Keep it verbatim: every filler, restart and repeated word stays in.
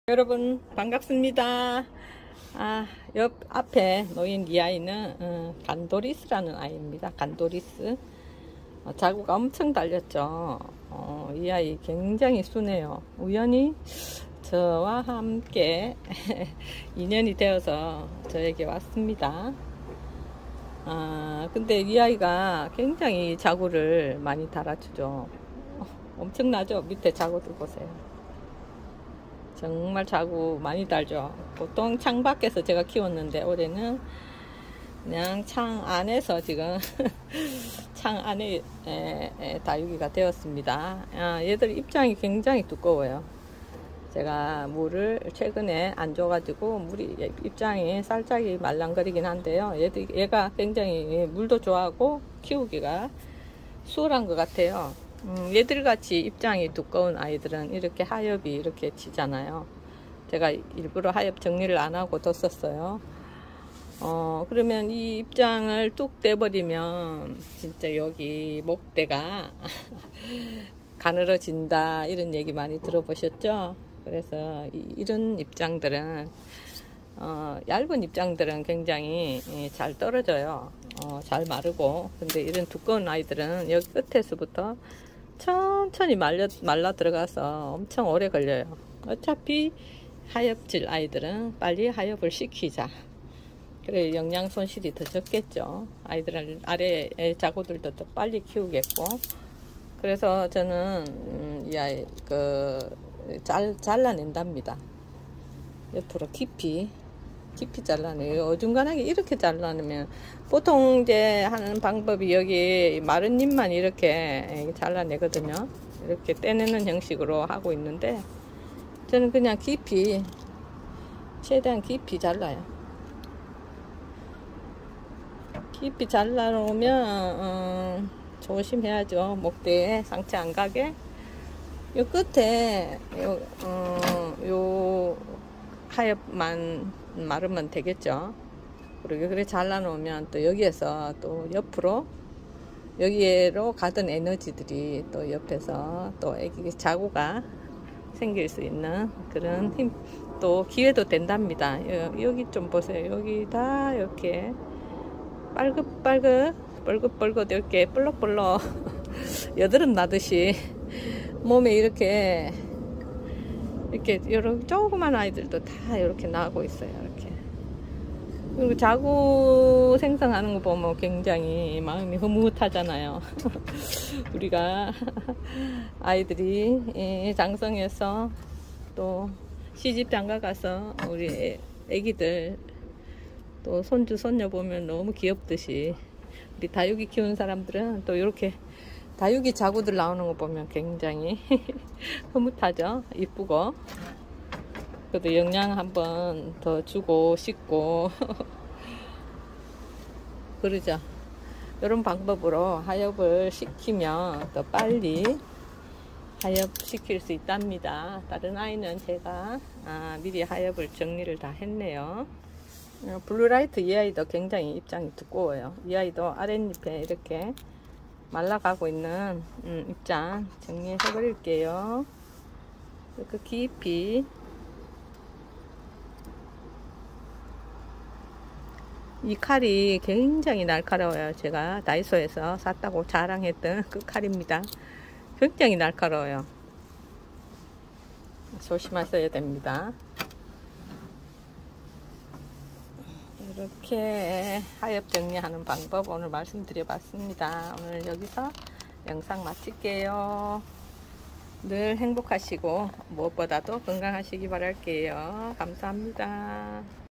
여러분 반갑습니다. 아, 옆 앞에 놓인 이 아이는 어, 간도리스라는 아이입니다. 간도리스. 어, 자구가 엄청 달렸죠. 어, 이 아이 굉장히 순해요. 우연히 저와 함께 인연이 되어서 저에게 왔습니다. 아, 근데 이 아이가 굉장히 자구를 많이 달아주죠. 어, 엄청나죠? 밑에 자구들 보세요. 정말 자구 많이 달죠. 보통 창 밖에서 제가 키웠는데 올해는 그냥 창 안에서 지금 창 안에 에, 에, 다육이가 되었습니다. 아, 얘들 입장이 굉장히 두꺼워요. 제가 물을 최근에 안 줘가지고 물이 입장이 살짝이 말랑거리긴 한데요. 얘들, 얘가 굉장히 물도 좋아하고 키우기가 수월한 것 같아요. 음, 얘들 같이 입장이 두꺼운 아이들은 이렇게 하엽이 이렇게 지잖아요. 제가 일부러 하엽 정리를 안 하고 뒀었어요. 어, 그러면 이 입장을 뚝 떼버리면 진짜 여기 목대가 가늘어진다 이런 얘기 많이 들어보셨죠? 그래서 이, 이런 입장들은 어, 얇은 입장들은 굉장히 예, 잘 떨어져요. 어, 잘 마르고. 근데 이런 두꺼운 아이들은 여기 끝에서부터 천천히 말려, 말라 들어가서 엄청 오래 걸려요. 어차피 하엽질 아이들은 빨리 하엽을 시키자. 그래 영양 손실이 더 적겠죠. 아이들 아래의 자구들도 더 빨리 키우겠고. 그래서 저는 음, 이 아이 그 잘, 잘라낸답니다. 옆으로 깊이 깊이 잘라내요. 어중간하게 이렇게 잘라내면 보통 이제 하는 방법이 여기 마른 잎만 이렇게 잘라내거든요. 이렇게 떼내는 형식으로 하고 있는데 저는 그냥 깊이 최대한 깊이 잘라요. 깊이 잘라놓으면 어, 조심해야죠. 목대에 상처 안 가게. 요 끝에 요, 어, 요 하엽만 마르면 되겠죠. 그리고 그래 잘라놓으면 또 여기에서 또 옆으로 여기로 가던 에너지들이 또 옆에서 또 애기 자구가 생길 수 있는 그런 힘, 또 기회도 된답니다. 여기 좀 보세요. 여기 다 이렇게 빨긋빨긋 뻘긋뻘긋 이렇게 볼록볼록 여드름 나듯이 몸에 이렇게 이렇게 이렇게 조그만 아이들도 다 이렇게 나고 있어요. 이렇게. 그리고 자구 생성하는 거 보면 굉장히 마음이 흐뭇하잖아요. 우리가 아이들이 장성해서 또 시집 장가 가서 우리 애기들 또 손주 손녀 보면 너무 귀엽듯이 우리 다육이 키우는 사람들은 또 이렇게 다육이 자구들 나오는 거 보면 굉장히 흐뭇하죠. 이쁘고. 그래도 영양 한번 더 주고 싶고 그러죠. 이런 방법으로 하엽을 시키면 더 빨리 하엽 시킬 수 있답니다. 다른 아이는 제가 아, 미리 하엽을 정리를 다 했네요. 블루라이트 이 아이도 굉장히 입장이 두꺼워요. 이 아이도 아랫잎에 이렇게 말라가고 있는 음, 입장 정리해 버릴게요. 이렇게 깊이 이 칼이 굉장히 날카로워요. 제가 다이소에서 샀다고 자랑했던 그 칼입니다. 굉장히 날카로워요. 조심하셔야 됩니다. 이렇게 하엽 정리하는 방법 오늘 말씀드려 봤습니다. 오늘 여기서 영상 마칠게요. 늘 행복하시고 무엇보다도 건강하시기 바랄게요. 감사합니다.